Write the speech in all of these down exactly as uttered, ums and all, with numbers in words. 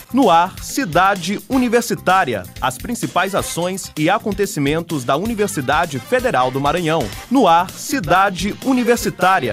No ar, Cidade Universitária. As principais ações e acontecimentos da Universidade Federal do Maranhão. No ar, Cidade Universitária.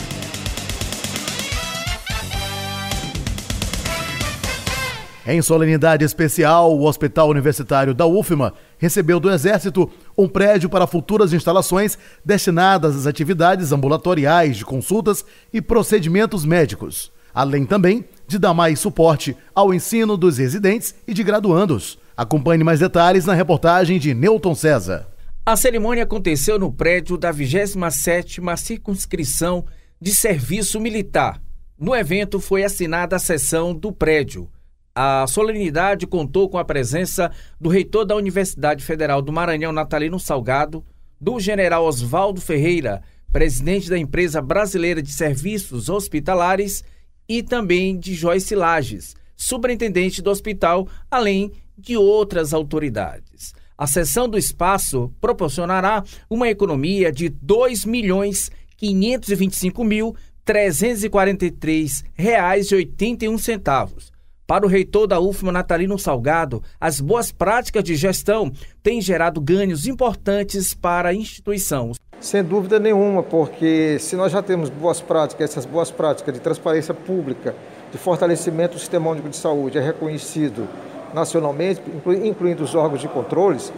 Em solenidade especial, o Hospital Universitário da U F M A recebeu do Exército um prédio para futuras instalações destinadas às atividades ambulatoriais de consultas e procedimentos médicos, além também de dar mais suporte ao ensino dos residentes e de graduandos. Acompanhe mais detalhes na reportagem de Newton César. A cerimônia aconteceu no prédio da vigésima sétima Circunscrição de Serviço Militar. No evento foi assinada a cessão do prédio. A solenidade contou com a presença do reitor da Universidade Federal do Maranhão, Natalino Salgado, do general Oswaldo Ferreira, presidente da Empresa Brasileira de Serviços Hospitalares, e também de Joyce Lages, superintendente do hospital, além de outras autoridades. A cessão do espaço proporcionará uma economia de dois milhões quinhentos e vinte e cinco mil trezentos e quarenta e três reais e oitenta e um centavos. Para o reitor da U F M A, Natalino Salgado, as boas práticas de gestão têm gerado ganhos importantes para a instituição. Sem dúvida nenhuma, porque se nós já temos boas práticas, essas boas práticas de transparência pública, de fortalecimento do Sistema Único de Saúde, é reconhecido nacionalmente, incluindo os órgãos de controles,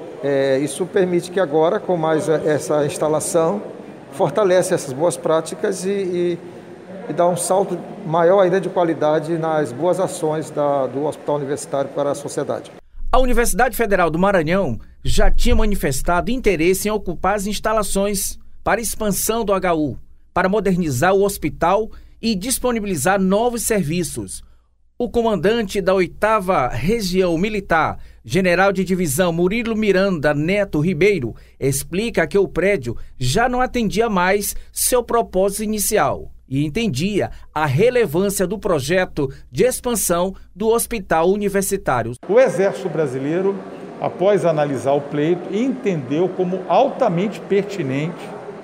é, isso permite que agora, com mais essa instalação, fortalece essas boas práticas e, e e dar um salto maior ainda de qualidade nas boas ações da, do Hospital Universitário para a sociedade. A Universidade Federal do Maranhão já tinha manifestado interesse em ocupar as instalações para expansão do H U, para modernizar o hospital e disponibilizar novos serviços. O comandante da oitava Região Militar, general de divisão Murilo Miranda Neto Ribeiro, explica que o prédio já não atendia mais seu propósito inicial e entendia a relevância do projeto de expansão do hospital universitário. O Exército Brasileiro, após analisar o pleito, entendeu como altamente pertinente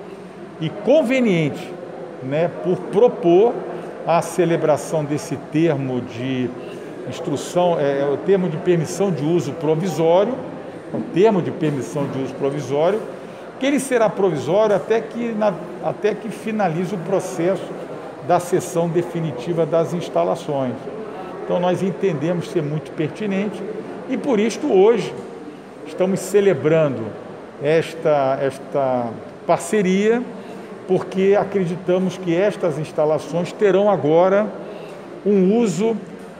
e conveniente, né, por propor a celebração desse termo de instrução, é, o termo de permissão de uso provisório, o termo de permissão de uso provisório, que ele será provisório até que, na, até que finalize o processo da cessão definitiva das instalações. Então nós entendemos ser muito pertinente e por isto hoje estamos celebrando esta, esta parceria, porque acreditamos que estas instalações terão agora um uso,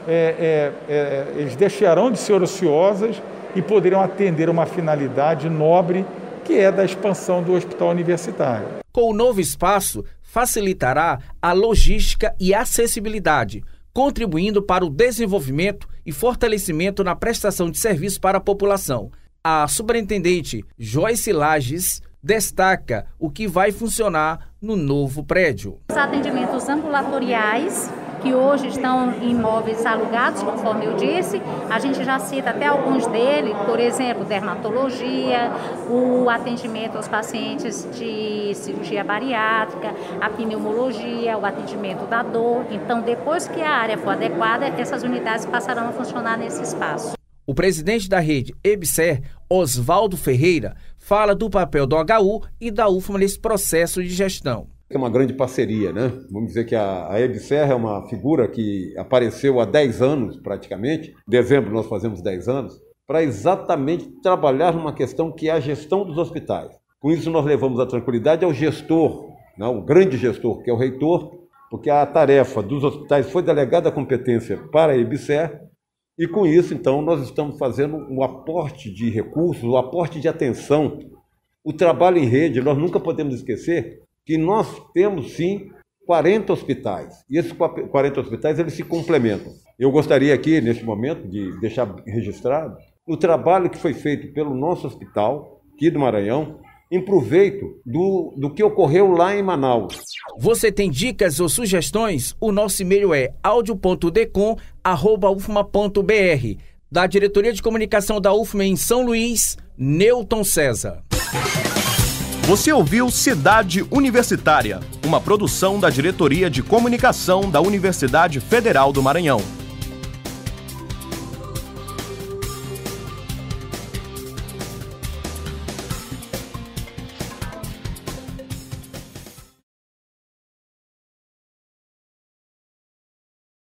é, é, é, eles deixarão de ser ociosas e poderão atender uma finalidade nobre, que é da expansão do hospital universitário. Com o novo espaço, facilitará a logística e acessibilidade, contribuindo para o desenvolvimento e fortalecimento na prestação de serviço para a população. A superintendente Joyce Lages destaca o que vai funcionar no novo prédio. Os atendimentos ambulatoriais, que hoje estão em imóveis alugados, conforme eu disse, a gente já cita até alguns deles, por exemplo, dermatologia, o atendimento aos pacientes de cirurgia bariátrica, a pneumologia, o atendimento da dor. Então, depois que a área for adequada, essas unidades passarão a funcionar nesse espaço. O presidente da rede EBSER, Oswaldo Ferreira, fala do papel do H U e da U F M A nesse processo de gestão. É uma grande parceria, né? Vamos dizer que a, a EBSER é uma figura que apareceu há dez anos, praticamente. Em dezembro nós fazemos dez anos, para exatamente trabalhar numa questão que é a gestão dos hospitais. Com isso nós levamos a tranquilidade ao gestor, né? O grande gestor, que é o reitor, porque a tarefa dos hospitais foi delegada a competência para a EBSER, e com isso, então, nós estamos fazendo um aporte de recursos, um aporte de atenção. O trabalho em rede, nós nunca podemos esquecer que nós temos, sim, quarenta hospitais. E esses quarenta hospitais, eles se complementam. Eu gostaria aqui, neste momento, de deixar registrado o trabalho que foi feito pelo nosso hospital, aqui do Maranhão, em proveito do, do que ocorreu lá em Manaus. Você tem dicas ou sugestões? O nosso e-mail é audio ponto decom arroba u f m a ponto b r. Da Diretoria de Comunicação da U F M A em São Luís, Newton César. Você ouviu Cidade Universitária, uma produção da Diretoria de Comunicação da Universidade Federal do Maranhão.